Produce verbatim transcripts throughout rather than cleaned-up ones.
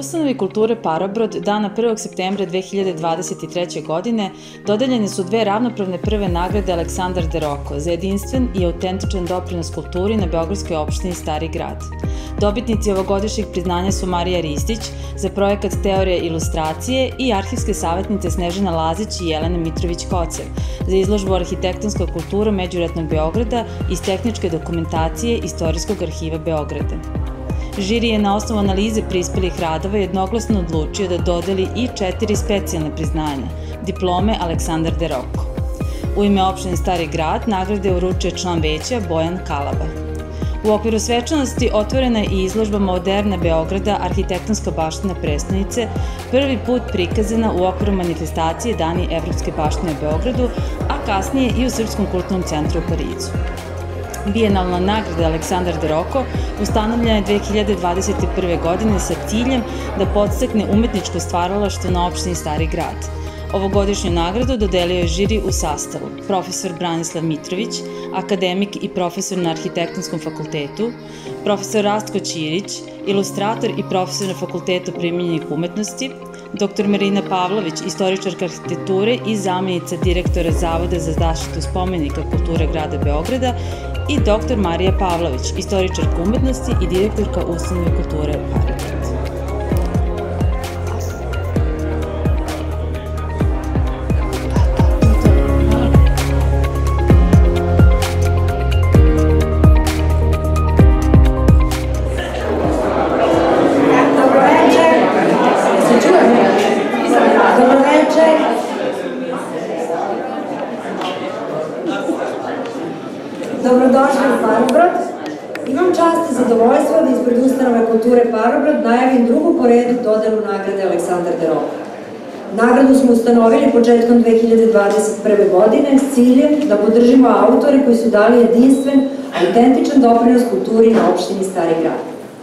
Ustanovi kulture Parobrod dana prvog septembra dve hiljade dvadeset treće. godine dodeljene su dve ravnopravne prve nagrade Aleksandar de Roko za jedinstven i autentičan doprinos kulturi na beogradskoj opštini Stari grad. Dobitnici ovogodišnjeg priznanja su Marija Ristić za projekat Teorije ilustracije i arhivske savjetnice Snežana Lazić i Jelena Mitrović-Kocev za izložbu Arhitektonska kultura Međuratnog Beograda iz tehničke dokumentacije Istorijskog arhiva Beograda. Žiri je na osnovu analize prispelih radova jednoglasno odlučio da dodeli i četiri specijalne priznanja, diplome Aleksandar de Roko. U ime opštine Stari grad nagrade uručuje član veća Bojan Kalaba. U okviru svečanosti otvorena je i izložba Moderna Beograda, arhitektonska baština prestonice, prvi put prikazana u okviru manifestacije Dani evropske baštine u Beogradu, a kasnije i u Srpskom kulturnom centru u Parizu. Bijenalna nagrada Aleksandar de Roko ustanovljena je dve hiljade dvadeset prve. godine sa ciljem da podstakne umetničko stvaralaštvo na opštini Stari grad. Ovogodišnju nagradu dodelio je žiri u sastavu profesor Branislav Mitrović, akademik i profesor na Arhitektonskom fakultetu, profesor Rastko Ćirić, ilustrator i profesor na Fakultetu primenjenih umetnosti, doktor Marina Pavlović, istoričarka arhitekture i zamjenica direktora Zavoda za zaštitu spomenika kulture grada Beograda i doktor Marija Pavlović, istoričarka umetnosti i direktorka Ustanove kulture Parobrod. Dobrodošli u Parobrod. Imam čast i zadovoljstvo da ispred Ustanove kulture Parobrod najavim drugu po redu dodelu nagrade Aleksandar de Roko. Nagradu smo ustanovili početkom dve hiljade dvadeset prve. godine s ciljem da podržimo autore koji su dali jedinstven, autentičan doprinos kulturi na opštini Stari grad.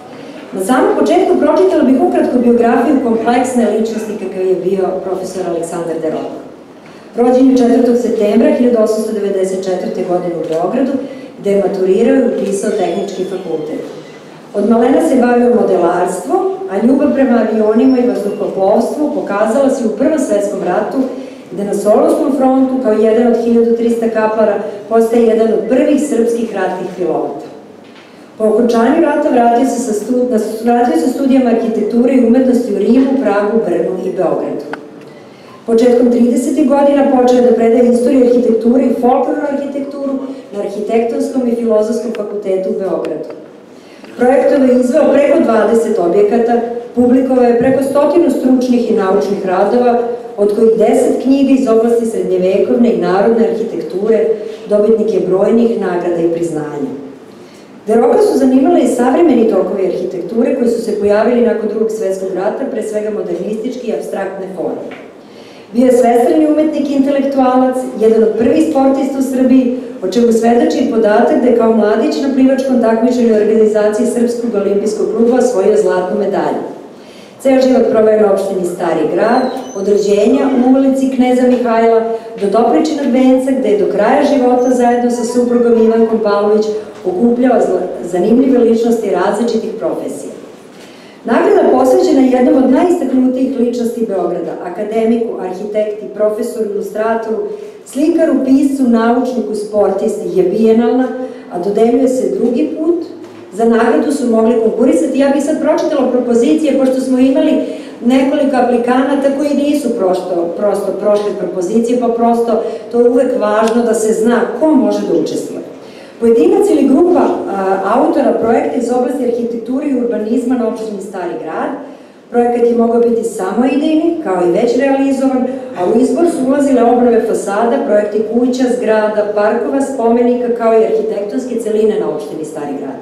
Na samom početku pročitala bih ukratko biografiju kompleksne ličnosti kakav je bio profesor Aleksandar de Roko. Rođen je četvrtog septembra hiljadu osamsto devedeset četvrte. godine u Beogradu, gde je maturirao i upisao tehnički fakultet. Od malena se bavio modelarstvom, a ljubav prema avionima i vazduhoplovstvu pokazala se u Prvom svetskom ratu, gde na Solunskom frontu, kao jedan od hiljadu trista kaplara, postaje jedan od prvih srpskih ratnih pilota. Po okončanju rata vratio se sa, stud... vratio sa studijama arhitekture i umetnosti u Rimu, Pragu, Brnu i Beogradu. Početkom tridesetih godina počeo je da predaje istoriju arhitekture i folklornu arhitekturu na Arhitektonskom i Filozofskom fakultetu u Beogradu. Projektove je izveo preko dvadeset objekata, publikovao je preko stotinu stručnih i naučnih radova, od kojih deset knjiga iz oblasti srednjevekovne i narodne arhitekture, dobitnik je brojnih nagrada i priznanja. De Roka su zanimale i savremeni tokovi arhitekture koji su se pojavili nakon Drugog svetskog rata, pre svega modernistički i apstraktne forme. Bio je svestrani umetnik i intelektualac, jedan od prvih sportista u Srbiji, o čemu svedoči i podatak da je kao mladić na plivačkom takmičenju organizacije Srpskog olimpijskog kluba osvojio zlatnu medalju. Ceo život proveo na opštini Stari grad, od rođenja u ulici Kneza Mihajla do Dobričinog venca, gde je do kraja života zajedno sa suprugom Ivankom Pavlović okupljao zanimljive ličnosti različitih profesija. Nagrada posveđena jednom od najistaknutijih ličnosti Beograda, akademiku, arhitekti, profesoru, ilustratoru, slikaru, piscu, naučniku, sportisti je bijenalna, a dodeljuje se drugi put. Za nagradu su mogli konkurisati. Ja bih sad pročitala propozicije, pošto smo imali nekoliko aplikanata koji nisu prosto, prosto prošli propozicije, pa prosto to je uvek važno da se zna ko može da učestvuje. Pojedinac ili grupa a, autora projekta iz oblasti arhitekture i urbanizma na opštini Stari grad. Projekat je mogao biti samoidejni, kao i već realizovan, a u izbor su ulazile obnove fasada, projekti kuća, zgrada, parkova, spomenika, kao i arhitektonske celine na opštini Stari grad.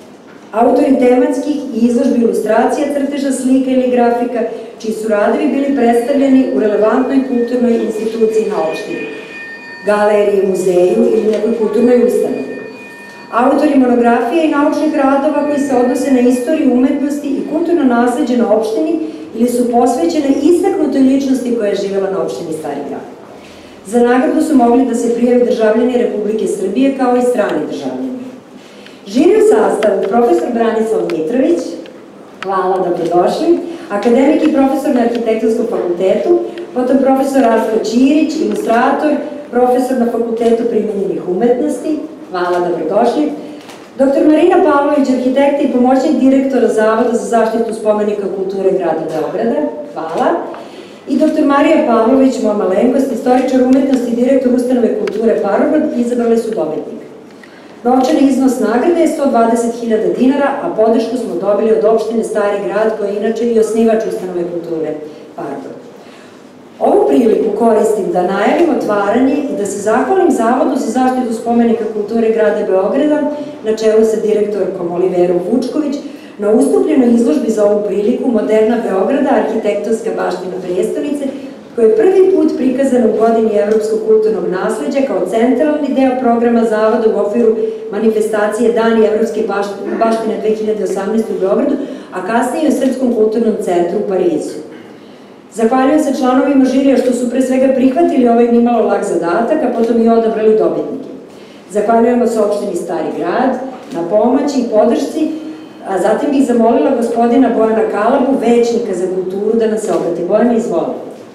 Autori tematskih i izložbi ilustracija, crteža, slika ili grafika, čiji su radovi bili predstavljeni u relevantnoj kulturnoj instituciji na opštini, galeriji, muzeju ili nekoj kulturnoj ustanovi. Autori monografije i naučnih radova koji se odnose na istoriju umetnosti i kulturno nasleđe na opštini ili su posvećene istaknutoj ličnosti koja je živela na opštini Stari grad. Za nagradu su mogli da se prijave državljani Republike Srbije kao i strani državljani. Žiri u sastavu profesor Branislav Mitrović, hvala, dobrodošli, akademik i profesor na Arhitektonskom fakultetu, potom profesor Rastko Ćirić, ilustrator, profesor na Fakultetu primenjenih umetnosti, hvala, dobrodošli, doktor Marina Pavlović, arhitekta i pomoćnik direktora Zavoda za zaštitu spomenika kulture grada Beograda, hvala, i doktor Marija Pavlović, moja malenkost, istoričar umetnosti i direktor Ustanove kulture Parobrod, izabrali su dobitnika. Novčani iznos nagrade je sto dvadeset hiljada dinara, a podršku smo dobili od opštine Stari grad, koja je inače i osnivač Ustanove kulture Parobrod. Ovu priliku koristim da najavim otvaranje i da se zahvalim Zavodu za zaštitu spomenika kulture grada Beograda, na čelu sa direktorkom Oliverom Vučković, na ustupljenoj izložbi za ovu priliku Moderna Beograda, arhitektonska baština prijestonice, koja je prvi put prikazana u godini Evropskog kulturnog nasleđa kao centralni deo programa Zavoda u okviru manifestacije Dani Evropske baštine dve hiljade osamnaeste. u Beogradu, a kasnije u Srpskom kulturnom centru u Parizu. Zahvaljujem se članovima žirija što su pre svega prihvatili ovaj nimalo lak zadatak, a potom i odabrali dobitnike. Zahvaljujemo se opštini Stari grad na pomoći i podršci, a zatim bih zamolila gospodina Bojana Kalabu, većnika za kulturu, da nam se obrati. Bojana, izvoli.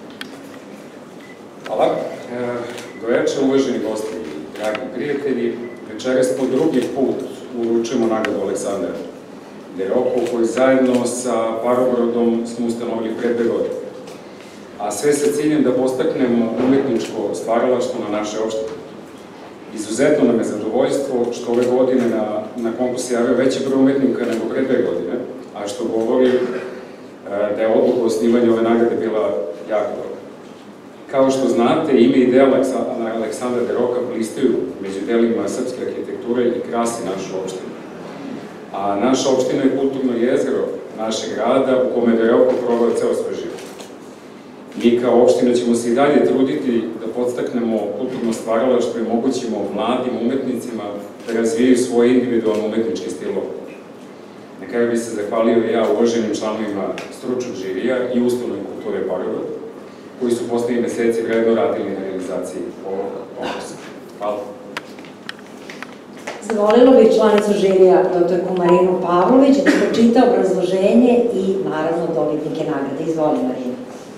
Hvala. Doveče, uvaženi gosti i dragi prijatelji, večeras po drugi put uručujemo nagradu Aleksandra Deroko, koji zajedno sa Parobrodom smo ustanovili pre dve godine, a sve sa ciljem da postaknemo umetničko stvaralaštvo na naše opštine. Izuzetno nam je zadovoljstvo što ove godine na konkurs se javio veći broj umetnika nego pre dve godine, a što govori da je odluka o osnivanju ove nagrade bila jako dobra. Kao što znate, ime i dela Aleksandra Deroka blistaju među delima srpske arhitekture i krasi našu opštinu. A naša opština je kulturno jezgro našeg grada u kome Deroko proveo ceo svoj život. Mi kao opština ćemo se i dalje truditi da podstaknemo kulturno stvaralaštvo i omogućimo mladim umetnicima da razvijaju svoje individualne umetničke stilove. Na kraju bih se zahvalio i ja uvaženim članovima stručnog žirija i Ustanove kulture Parobrod, koji su poslednjih meseci vredno radili na realizaciji ovog konkursa. Hvala. Zavolila bih članicu žirija, doktorku Marinu Pavlović, da pročita obrazloženje i naravno dobitnike nagrade. Izvoli, Marina.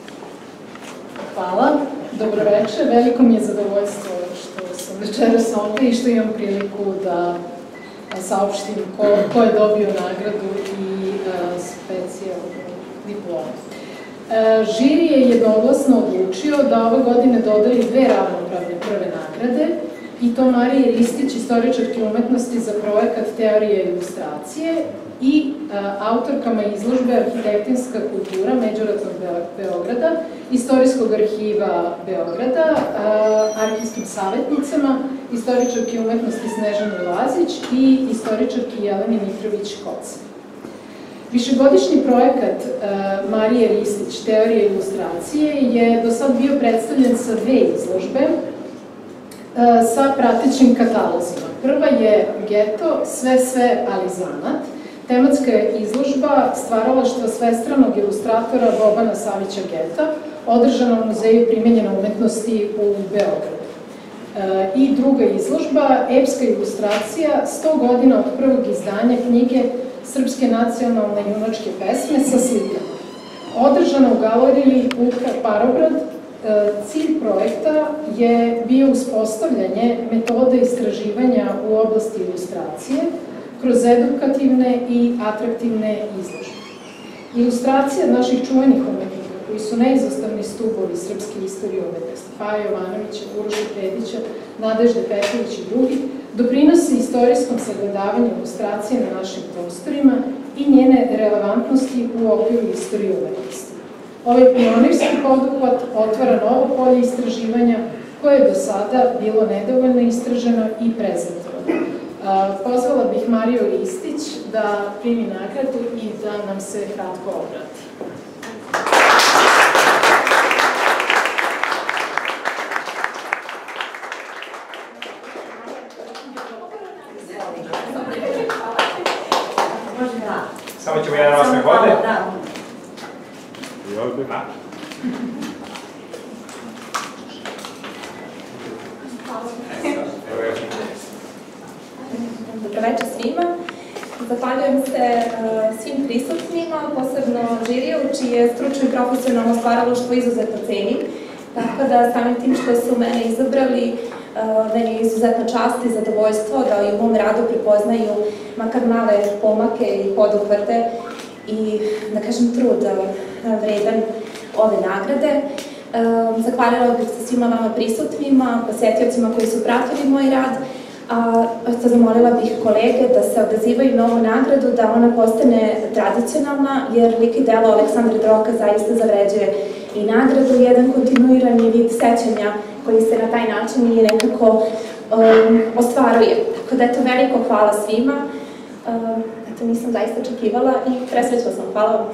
Hvala, dobro večer. Veliko mi je zadovoljstvo što sam večeras ovde i što imam priliku da saopštim ko je dobio nagradu i specijalnu diplomu. Žiri je jednoglasno odlučio da ove godine dodeli dve ravnopravne prve nagrade, i to Marije Ristić, istoričarki umetnosti za projekat Teorije i ilustracije, i autorkama izložbe Arhitektonska kultura Međunarodnog Beograda, Istorijskog arhiva Beograda, arhivskim savjetnicama, istoričarki umetnosti Snežani Lazić i istoričarki Jeleni Mitrović-Koce. Višegodišnji projekat Marije Ristić, Teorije i ilustracije, je do sad bio predstavljen sa dve izložbe sa pratećim katalozima. Prva je Geto, sve sve, ali zanat, tematska izložba stvaralaštva svestranog ilustratora Bobana Savića Geta, održana u Muzeju primenjene umetnosti u Beogradu. I druga izložba, epska ilustracija, sto godina od prvog izdanja knjige Srpske nacionalne junačke pesme sa slikama. Održana u galeriji Luka Parobrod. Cilj projekta je bio uspostavljanje metode istraživanja u oblasti ilustracije kroz edukativne i atraktivne izložbe. Ilustracija naših čuvenih umetnika, koji su neizostavni stubovi srpske istorije umetnosti, Paja Jovanovića, Uroša Predića, Nadežde Petrović i drugi, doprinosi istorijskom sagledavanju ilustracije na našim prostorima i njene relevantnosti u okviru istorije umetnosti. Ovaj pionirski poduhvat otvara novo polje istraživanja koje je do sada bilo nedovoljno istraženo i prezentovano. Pozvala bih Mariju Ristić da primi nagradu i da nam se kratko obrati. Samo ćemo jedan vas ne vode. I ovdje. Dobro večer svima. Zahvaljujem se svim prisutnima, posebno žiriju, čije stručno i profesionalno stvaralaštvo izuzetno cenim. Tako da samim tim što su mene izabrali, meni je izuzetna čast i zadovoljstvo da i u mom radu prepoznaju makar male pomake i poduhvate i, da kažem, trud vredan ove nagrade. Zahvalila bih se svima vama prisutnima, posetiocima koji su pratili moj rad, a zamolila bih kolege da se odazivaju na ovu nagradu, da ona postane tradicionalna, jer lik i delo Aleksandra Deroka zaista zavređuje i nagradu, jedan kontinuirani vid sećanja koji se na taj način i nekako ostvaruje. Tako da, eto, veliko hvala svima. Eto, nisam zaista očekivala i presrećla sam. Hvala vam.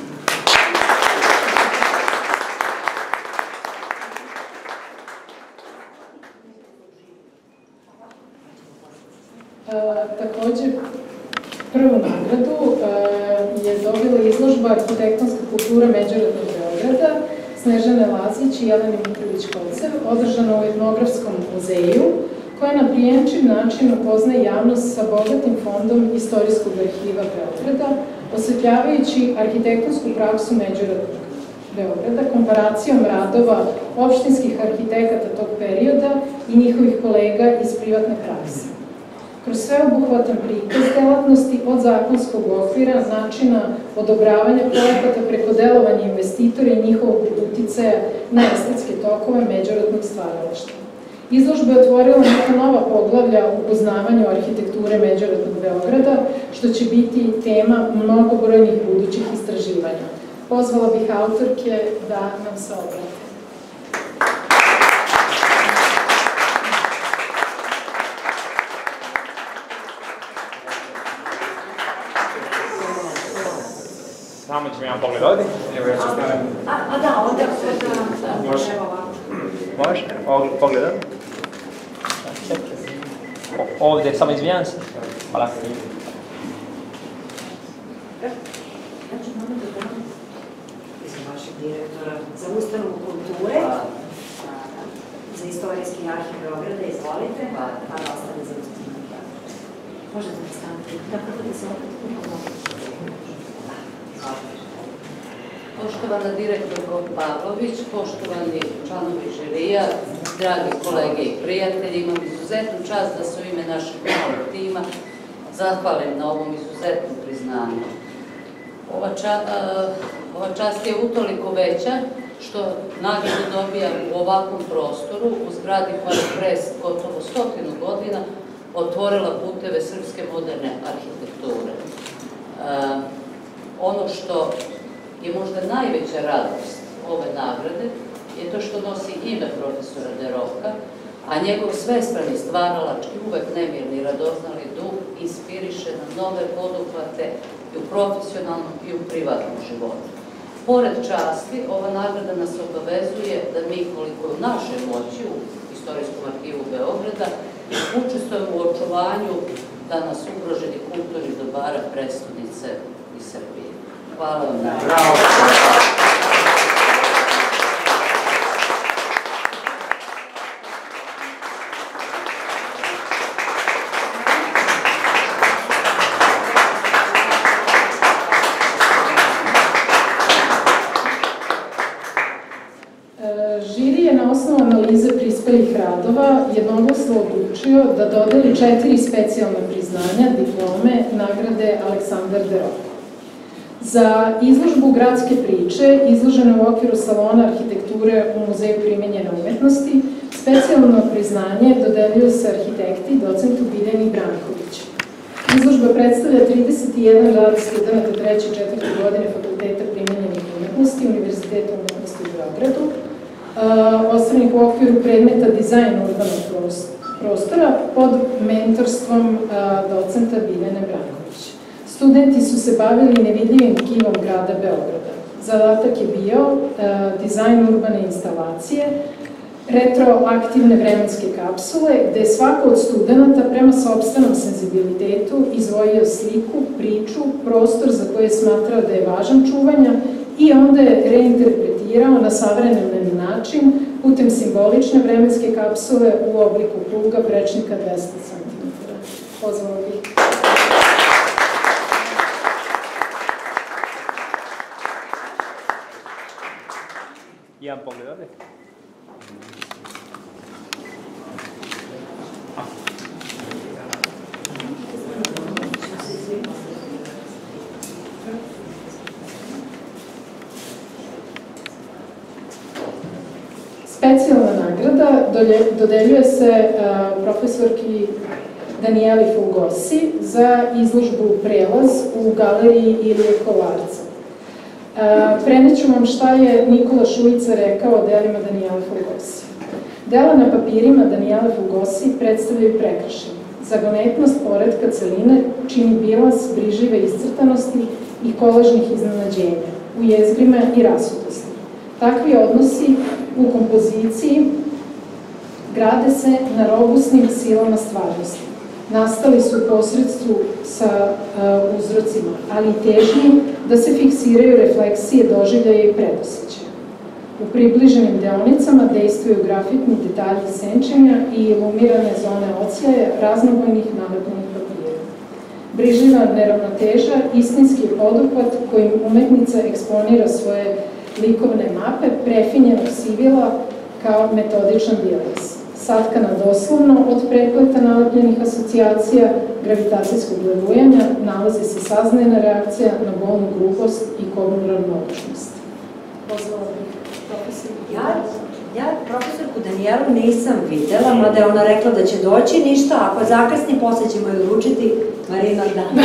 Takođe, prvu nagradu je dobila izložba Arhitektonska kultura Međunarodnog Beograda Snežane Lazić i Jelene Mitrović-Kocev, održana u Etnografskom muzeju, koja na prijenčiv način upoznaje javnost sa bogatim fondom Istorijskog arhiva Beograda, osvetljavajući arhitektonsku praksu Međunarodnog Beograda, komparacijom radova opštinskih arhitekata tog perioda i njihovih kolega iz privatne prakse. Kroz sveobuhvatan prikaz delatnosti od zakonskog okvira, načina odobravanja projekata preko delovanja investitora i njihovog uticaja na estetske tokove međunarodnog stvaralaštva. Izložba je otvorila neka nova poglavlja u upoznavanju arhitekture Međunarodnog Beograda, što će biti tema mnogobrojnih budućih istraživanja. Pozvala bih autorke da nam se obrate. Samo ćemo jedan pogled ovdje. Evo ja ću stanem. A da, ovdje. Može. Može? Pogled ovdje. Ovdje, samo izvinjam se. Hvala. Ja ću malo da dam iz vašeg direktora za ustanovu kulture, za istorijski arhiv Beograda, izvolite, pa da ostane za ustanovu. Možete da stanete, tako da se opet pomoći. Poštovana direktorko Pavlović, poštovani članovi žirija, dragi kolege i prijatelji, imam izuzetnu čast da se u ime našeg malog tima zahvalim na ovom izuzetnom priznanju. Ova čast je utoliko veća što nagradu dobija u ovakvom prostoru, u zgradi koja je pre gotovo stotinu godina otvorila puteve srpske moderne arhitekture. Ono što je možda najveća radost ove nagrade je to što nosi ime profesora Deroka, a njegov svestrani stvaralački, uvek nemirni, radoznali duh inspiriše na nove poduhvate i u profesionalnom i u privatnom životu. Pored časti, ova nagrada nas obavezuje da mi, koliko je u našoj moći, u Istorijskom arhivu Beograda, učestvujemo u očuvanju danas ugroženih kulturnih dobara prestonice i Srbije. Hvala vam na Bravo! Žiri je na osnovu analize prispelih radova jednoglasno odlučio da dodeli četiri specijalna priznanja, diplome, nagrade Aleksandar Derok. Za izložbu Gradske priče, izložene u okviru Salona arhitekture u Muzeju primenjene umetnosti, specijalno priznanje dodeljuju se arhitekti docentu Biljani Branković. Izložba predstavlja trideset jedan rad studenta treće i četvrte godine Fakulteta primenjenih umetnosti Univerziteta umetnosti u Beogradu, ostvarenih u okviru predmeta dizajn urbanog prostora pod mentorstvom docenta Biljane Branković. Studenti su se bavili nevidljivim tkivom grada Beograda. Zadatak je bio dizajn urbane instalacije, retroaktivne vremenske kapsule, gde je svako od studenta prema sopstvenom senzibilitetu izvojio sliku, priču, prostor za koje je smatrao da je važan čuvanja i onda je reinterpretirao na savremeni način putem simbolične vremenske kapsule u obliku kruga prečnika dvesta centimetara. Pozvala bih. Jedan pogled ovde. Specijalna nagrada dodeljuje se profesorki Danijeli Fulgosi za izložbu Prelaz u galeriji Ilije Kolarca. Preneću vam šta je Nikola Šujica rekao o delima Danijele Fulgosi. Dela na papirima Danijele Fulgosi predstavljaju prekršaj, zagonetnost poretka celine čini bilans brižive iscrtanosti i kolažnih iznenađenja, u jezgrima i rasutosti. Takvi odnosi u kompoziciji grade se na robustnim silama stvarnosti. Nastali su u posredstvu sa uh, uzrocima, ali i težnji da se fiksiraju refleksije doživljaja i predosećaja. U približenim deonicama dejstvuju grafitni detalji senčenja i ilumirane zone odsjaja raznobojnih nalepljenih papira. Briživa neravnoteža istinski je poduhvat kojim umetnica eksponira svoje likovne mape prefinjenog sivila kao metodičan bilans. Satkana doslovno od prepleta nalepljenih asocijacija, gravitacijskog levujanja, nalazi se saznajna reakcija na bolnu grubost i kobnu ravnodušnost. Pozvala bih profesor. Ja, ja profesorku Danijelu nisam videla, mada je ona rekla da će doći, ništa, ako zakasni, posle ćemo je uručiti Marina Dan.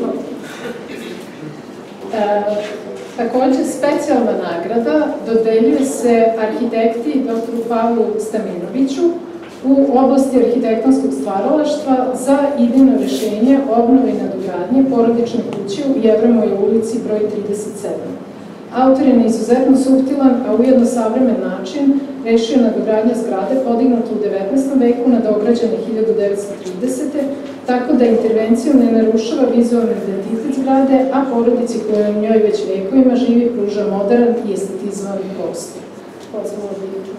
e, Takođe, specijalna nagrada dodeljuje se arhitekti doktoru Pavlu Staminoviću u oblasti arhitektonskog stvaralaštva za idejno rešenje obnove i nadogradnje porodične kuće u Jevremovoj ulici broj trideset sedam. Autor je na izuzetno suptilan, a ujedno savremen način rešio nadogradnja zgrade podignuta u devetnaestom veku na dograđene hiljadu devetsto tridesete. tako da intervencijom ne narušava vizualni identitet zgrade, a porodici koja u njoj već vekovima živi pruža modern i estetizovan prostor. Pozvamo da vidimo.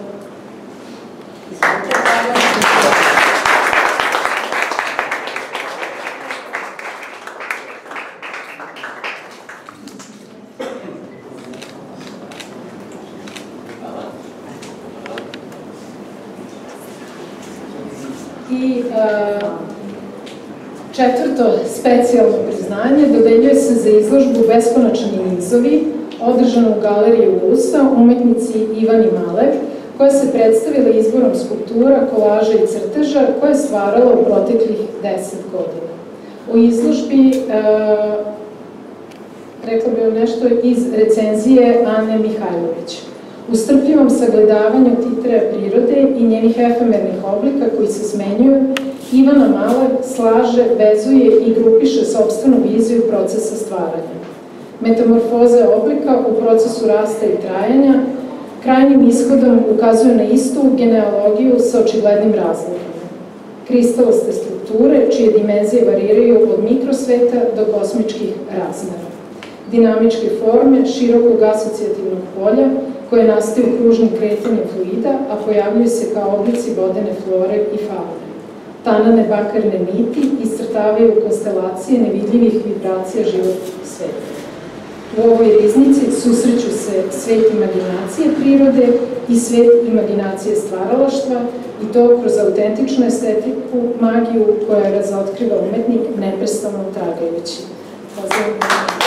I četvrto specijalno priznanje dodeljuje se za izložbu Beskonačni nizovi, održanu u galeriji Ulusa, umetnici Ivani Malev, koja se predstavila izborom skulptura, kolaža i crteža koje je stvarala u proteklih deset godina. U izložbi, rekla bih vam nešto iz recenzije Ane Mihajlović. U strpljivom sagledavanju titraja prirode i njenih efemernih oblika koji se smenjuju, Ivana Malev slaže, vezuje i grupiše sopstvenu viziju procesa stvaranja. Metamorfoze oblika u procesu rasta i trajanja krajnjim ishodom ukazuju na istu genealogiju sa očiglednim razlikama. Kristalaste strukture, čije dimenzije variraju od mikrosveta do kosmičkih razmera. Dinamičke forme širokog asocijativnog polja, koje nastaju kružnim kretanjem fluida, a pojavljuju se kao oblici vodene flore i faune. Tanane bakarne niti iscrtavaju konstelacije nevidljivih vibracija životnog sveta. U ovoj riznici susreću se svet imaginacije prirode i svet imaginacije stvaralaštva, i to kroz autentičnu estetiku, magiju koja razotkriva umetnik neprestano tragajući. Pozdravujem.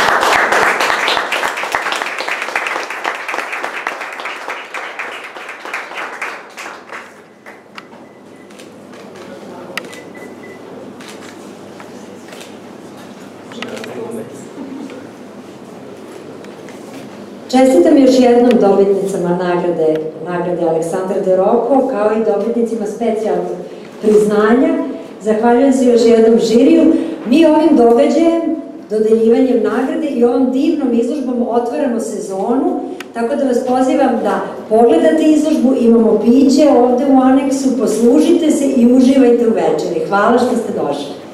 Čestitam još jednom dobitnicama nagrade, nagrade Aleksandar De Rocco, kao i dobitnicima specijalnog priznanja. Zahvaljujem se još jednom žiriju. Mi ovim događajem, dodeljivanjem nagrade i ovom divnom izložbom otvaramo sezonu, tako da vas pozivam da pogledate izložbu, imamo piće ovde u aneksu, poslužite se i uživajte u večeri. Hvala što ste došli.